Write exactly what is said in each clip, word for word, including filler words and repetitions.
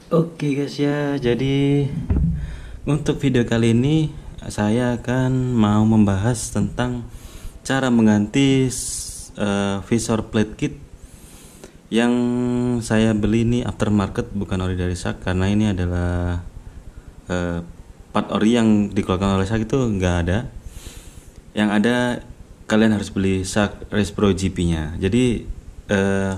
Oke guys ya, jadi untuk video kali ini saya akan mau membahas tentang cara mengganti uh, visor plate kit yang saya beli ini aftermarket, bukan ori dari Shark, karena ini adalah uh, part ori yang dikeluarkan oleh Shark itu nggak ada. Yang ada kalian harus beli Shark Race Pro G P nya. Jadi uh,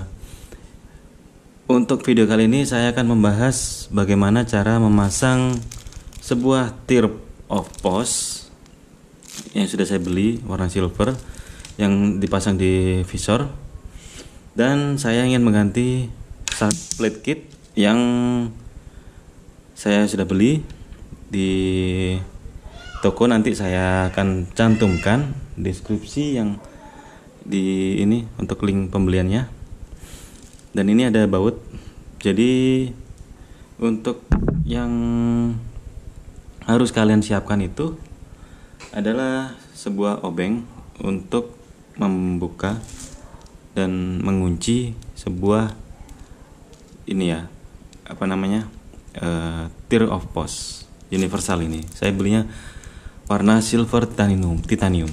untuk video kali ini saya akan membahas bagaimana cara memasang sebuah tier of post yang sudah saya beli warna silver yang dipasang di visor, dan saya ingin mengganti Shark plate kit yang saya sudah beli di toko. Nanti saya akan cantumkan deskripsi yang di ini untuk link pembeliannya. Dan ini ada baut. Jadi untuk yang harus kalian siapkan itu adalah sebuah obeng untuk membuka dan mengunci sebuah ini ya, apa namanya, uh, tier of post universal. Ini saya belinya warna silver titanium titanium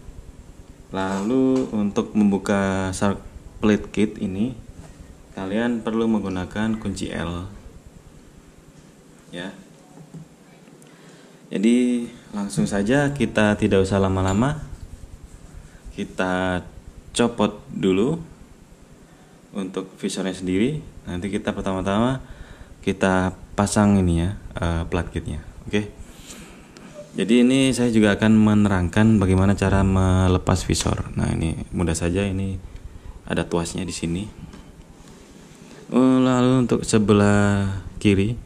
Lalu untuk membuka Shark plate kit ini kalian perlu menggunakan kunci L ya. Jadi langsung saja, kita tidak usah lama-lama, kita copot dulu untuk visornya sendiri. Nanti kita pertama-tama kita pasang ini ya, uh, plate kitnya. Oke. Jadi ini saya juga akan menerangkan bagaimana cara melepas visor. Nah ini mudah saja, ini ada tuasnya di sini. Lalu untuk sebelah kiri,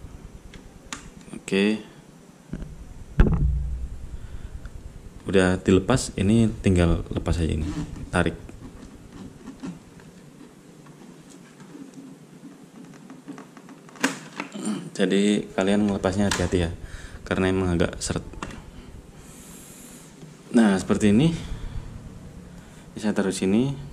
oke, udah dilepas. Ini tinggal lepas aja, ini tarik. Jadi kalian melepasnya hati-hati ya, karena emang agak seret. Nah seperti ini, saya taruh sini.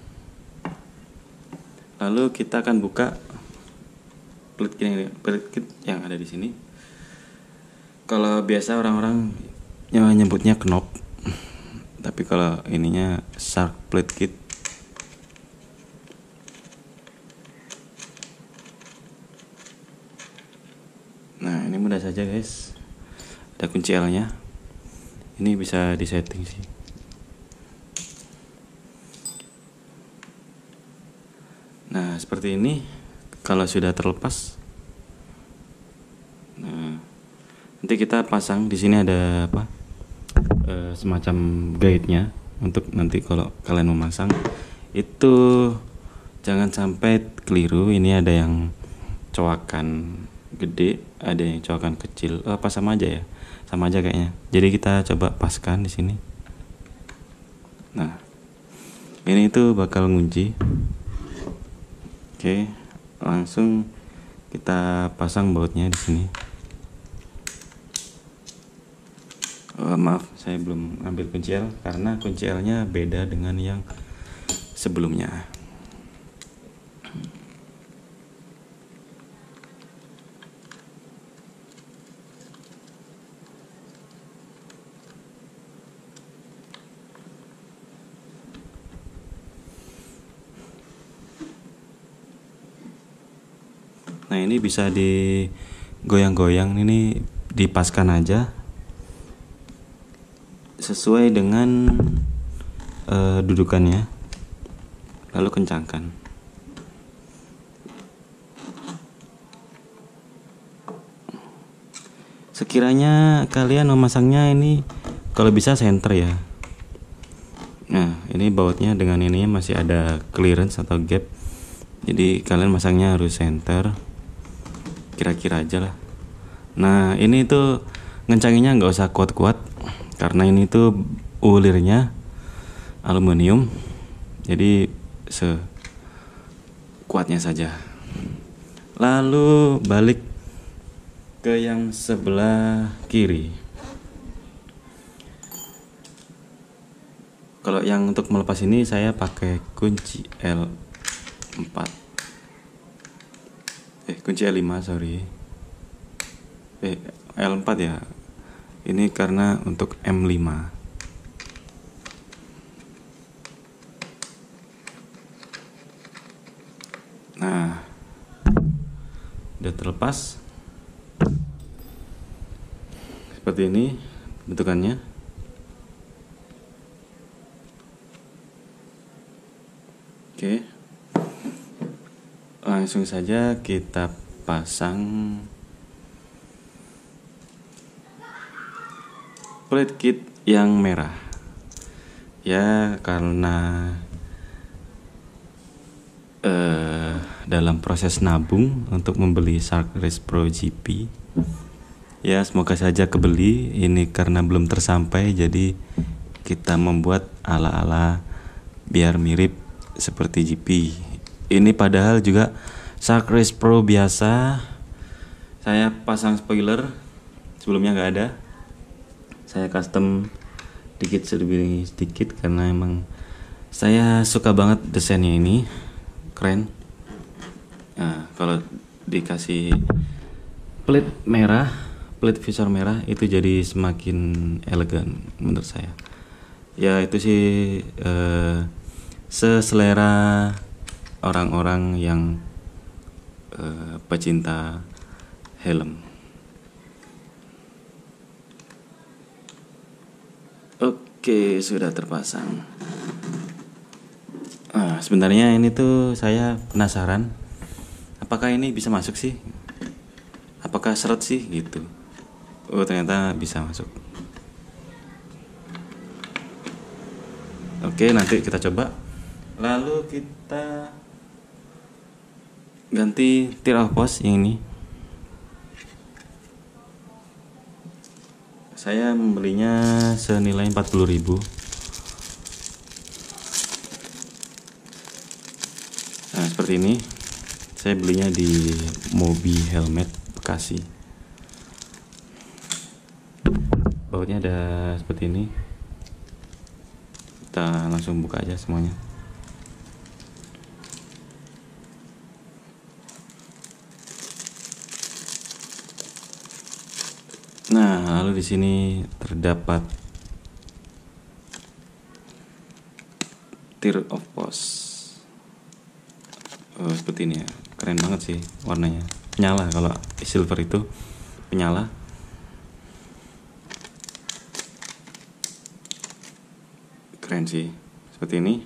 Lalu kita akan buka plate kit, plate kit yang ada di sini. Kalau biasa orang-orang nyebutnya knob, tapi kalau ininya Shark plate kit. Nah ini mudah saja guys, ada kunci L-nya. Ini bisa disetting sih. Nah seperti ini kalau sudah terlepas. Nah nanti kita pasang di sini, ada apa, e, semacam guide-nya untuk nanti kalau kalian memasang itu jangan sampai keliru. Ini ada yang coakan gede, ada yang coakan kecil. Oh, apa sama aja ya? Sama aja kayaknya. Jadi kita coba paskan di sini. Nah ini itu bakal ngunci. Oke, langsung kita pasang bautnya di sini. Oh, maaf, saya belum ambil kunci L karena kunci L-nya beda dengan yang sebelumnya. Nah ini bisa digoyang-goyang, ini dipaskan aja sesuai dengan uh, dudukannya, lalu kencangkan. Sekiranya kalian memasangnya ini kalau bisa center ya. Nah ini bautnya dengan ini masih ada clearance atau gap, jadi kalian masangnya harus center kira-kira aja lah. Nah ini tuh ngencanginnya nggak usah kuat-kuat, karena ini tuh ulirnya aluminium, jadi sekuatnya saja. Lalu balik ke yang sebelah kiri. Kalau yang untuk melepas ini saya pakai kunci L empat. eh kunci L lima sorry eh L empat ya, ini karena untuk M lima. Nah, udah terlepas seperti ini bentukannya. Oke, langsung saja kita pasang plate kit yang merah ya, karena eh, dalam proses nabung untuk membeli Shark Race Pro G P ya, semoga saja kebeli. Ini karena belum tersampai, jadi kita membuat ala-ala biar mirip seperti G P. Ini padahal juga Shark Race Pro biasa. Saya pasang spoiler, sebelumnya nggak ada. Saya custom dikit sedikit sedikit karena emang saya suka banget desainnya, ini keren. Nah, kalau dikasih plate merah, plate visor merah, itu jadi semakin elegan menurut saya. Ya itu sih eh, seselera orang-orang yang eh, pecinta helm. Oke, sudah terpasang. Nah, sebenarnya ini tuh saya penasaran, apakah ini bisa masuk sih? Apakah seret sih gitu? Oh, ternyata bisa masuk. Oke, nanti kita coba. Lalu kita ganti tier of post yang ini. Saya membelinya senilai empat puluh ribu. Nah, seperti ini. Saya belinya di Mobi Helmet Bekasi. Bautnya ada seperti ini. Kita langsung buka aja semuanya. Nah, lalu di sini terdapat tier of post. Oh, seperti ini ya. Keren banget sih warnanya. Penyala, kalau silver itu penyala. Keren sih. Seperti ini.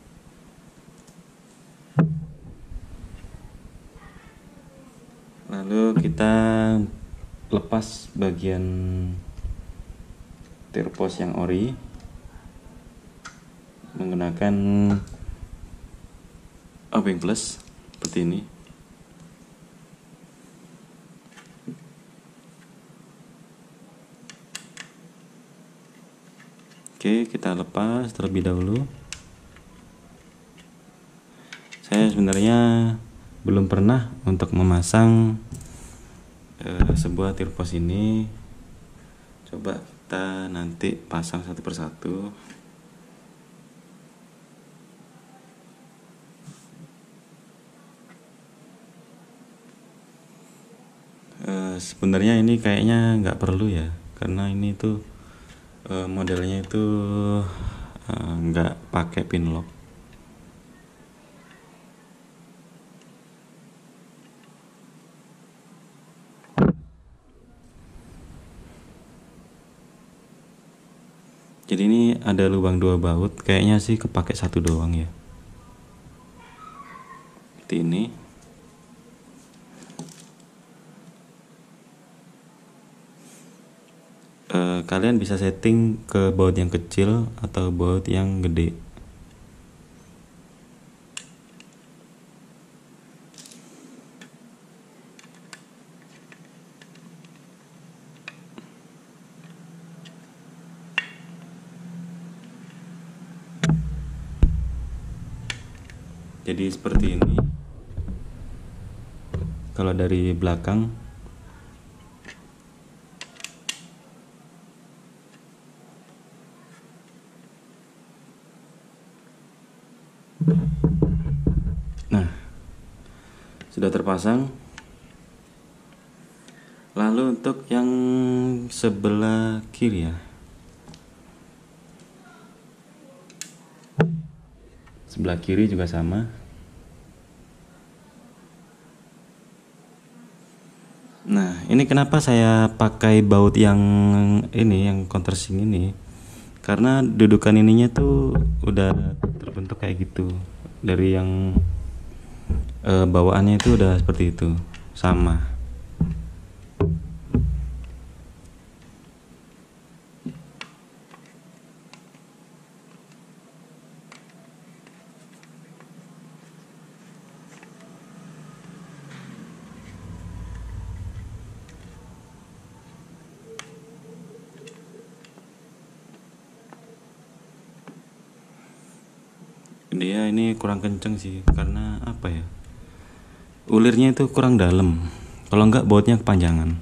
Lalu kita lepas bagian tier post yang ori menggunakan obeng plus seperti ini. Oke, kita lepas terlebih dahulu. Saya sebenarnya belum pernah untuk memasang Uh, sebuah tier post ini. Coba kita nanti pasang satu persatu. Uh, sebenarnya ini kayaknya nggak perlu ya, karena ini tuh uh, modelnya itu uh, nggak pakai pin lock. Jadi ini ada lubang dua baut, kayaknya sih kepake satu doang ya. Seperti ini. E, kalian bisa setting ke baut yang kecil atau baut yang gede. Jadi seperti ini. Kalau dari belakang nah, sudah terpasang. Lalu untuk yang sebelah kiri ya, sebelah kiri juga sama. Nah, ini kenapa saya pakai baut yang ini, yang countersink ini? Karena dudukan ininya tuh udah terbentuk kayak gitu. Dari yang e, bawaannya itu udah seperti itu, sama. Dia ini kurang kenceng sih, karena apa ya, ulirnya itu kurang dalam. Kalau enggak bautnya kepanjangan.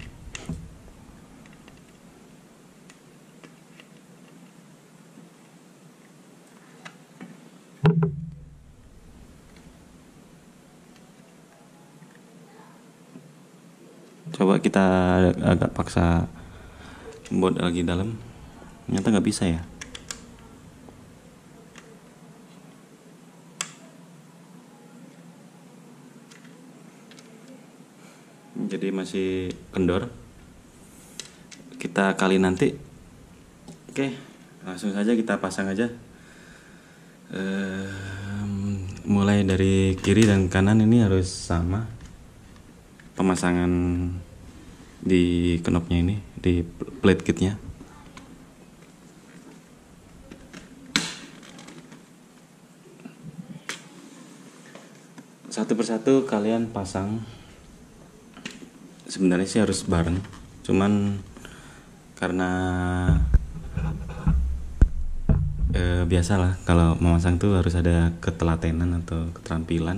Coba kita agak paksa baut lagi dalam, ternyata nggak bisa ya. Jadi masih kendor. Kita kali nanti. Oke, langsung saja kita pasang aja. Ehm, mulai dari kiri dan kanan ini harus sama pemasangan di knopnya ini, di plate kitnya. Satu persatu kalian pasang. Sebenarnya sih harus bareng, cuman karena eh, biasalah kalau memasang tuh harus ada ketelatenan atau keterampilan.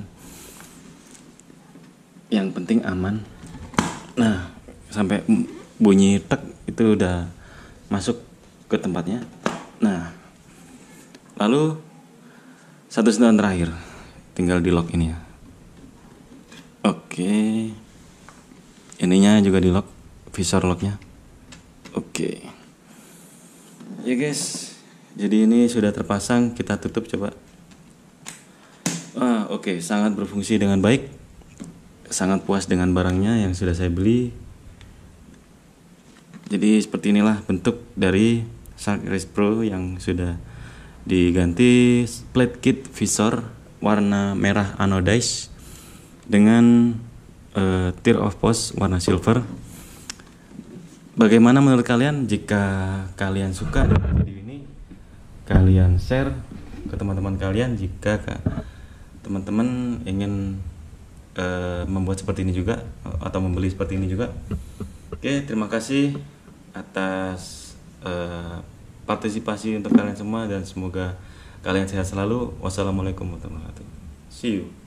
Yang penting aman. Nah, sampai bunyi tek itu udah masuk ke tempatnya. Nah, lalu satu sentuhan terakhir, tinggal di lock ini ya. Oke, ininya juga di lock, visor locknya. Oke, ya guys, jadi ini sudah terpasang. Kita tutup coba. Ah, oke, sangat berfungsi dengan baik. Sangat puas dengan barangnya yang sudah saya beli. Jadi seperti inilah bentuk dari Shark Race Pro yang sudah diganti plate kit visor warna merah anodize dengan uh, tear of post warna silver. Bagaimana menurut kalian? Jika kalian suka dengan video ini, kalian share ke teman-teman kalian. Jika teman-teman ingin uh, membuat seperti ini juga atau membeli seperti ini juga. Oke, terima kasih atas uh, partisipasi untuk kalian semua dan semoga kalian sehat selalu. Wassalamualaikum warahmatullahi wabarakatuh. See you.